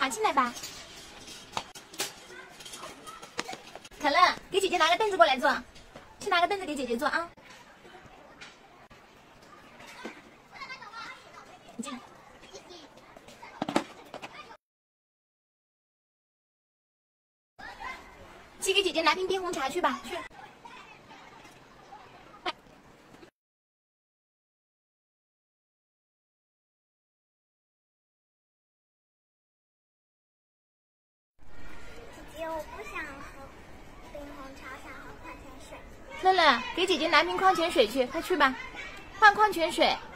进来吧。可乐，给姐姐拿个凳子过来坐，去拿个凳子给姐姐坐啊。你进来。去给姐姐拿瓶冰红茶去吧，去。 姐姐，我不想喝冰红茶，想喝矿泉水。 乐乐，给姐姐拿瓶矿泉水去，快去吧，换矿泉水。